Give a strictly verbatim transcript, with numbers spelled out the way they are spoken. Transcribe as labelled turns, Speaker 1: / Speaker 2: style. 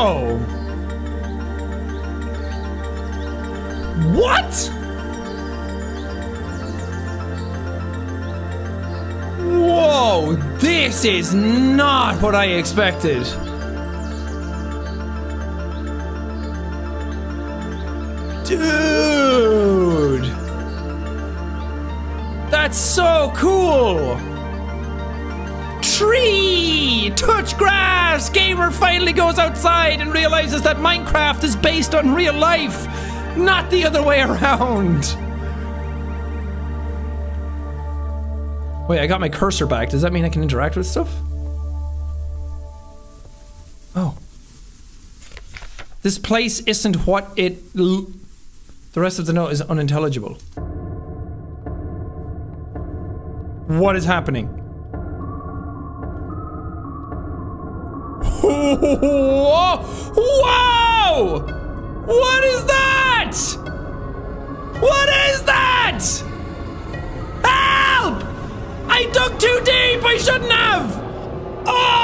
Speaker 1: Whoa! What? Whoa! This is not what I expected. Dude! That's so cool! Tree! Touch grass! Gamer finally goes outside and realizes that Minecraft is based on real life, not the other way around. Wait, I got my cursor back. Does that mean I can interact with stuff? Oh. This place isn't what it... L the rest of the note is unintelligible. What is happening? Whoa! Whoa! What is that? What is that? Help! I dug too deep! I shouldn't have! Oh!